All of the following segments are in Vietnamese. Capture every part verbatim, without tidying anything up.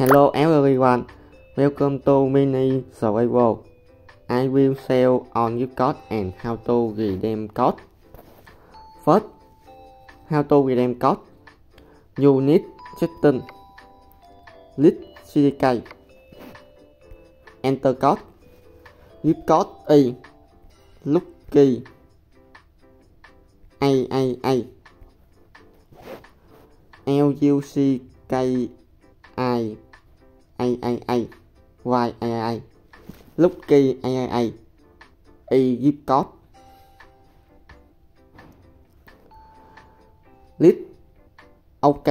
Hello everyone, welcome to Mini Survival. I will show on your code and how to redeem code. First, how to redeem code. You need setting, list C D K, enter code, use code E, lucky, A A A, L U C K I A A A, Y A A A, lucky A A A, E zip code, list OK.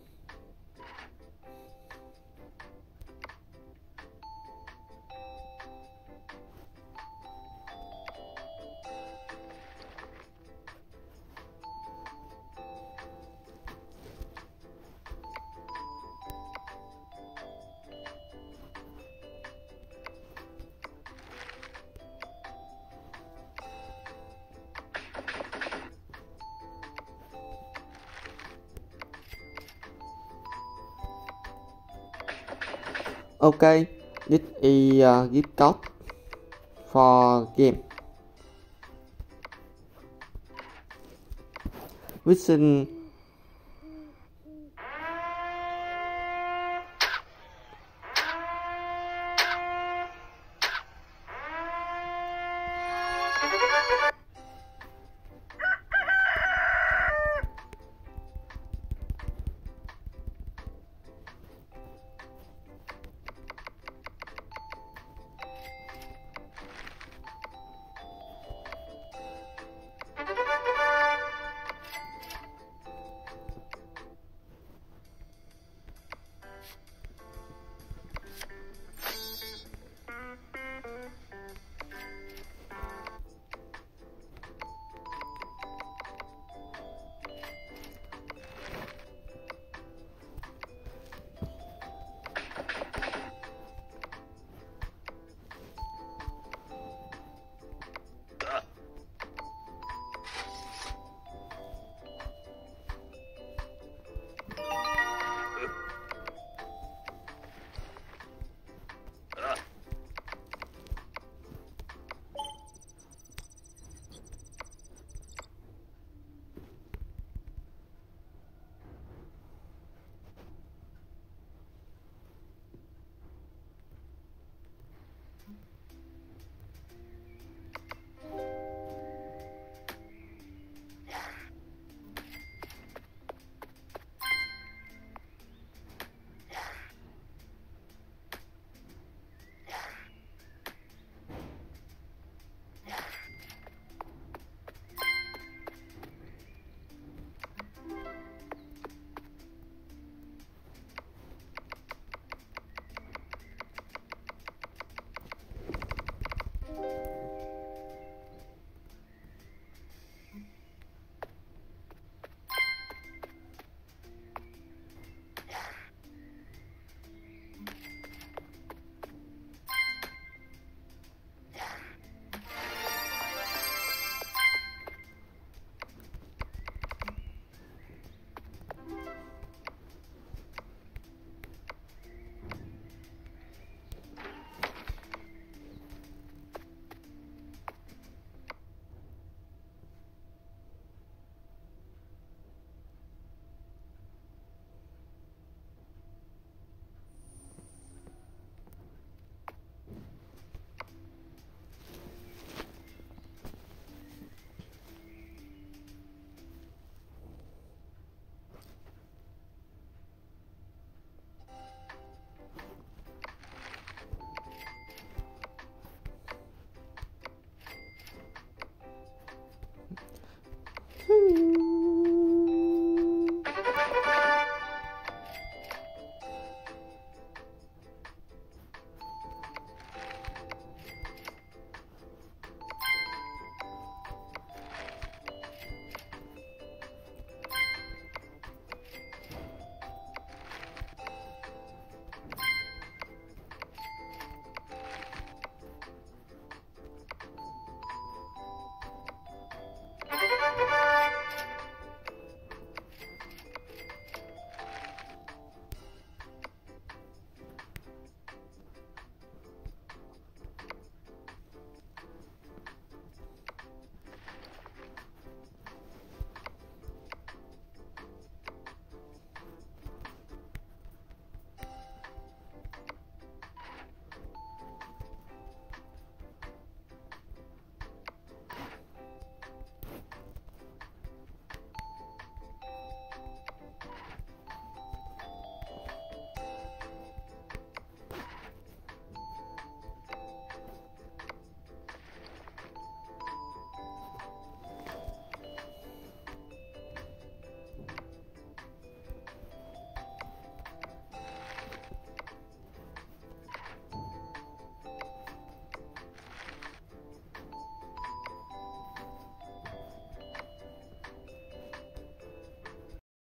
Okay, this is uh, zip code for game. Wishing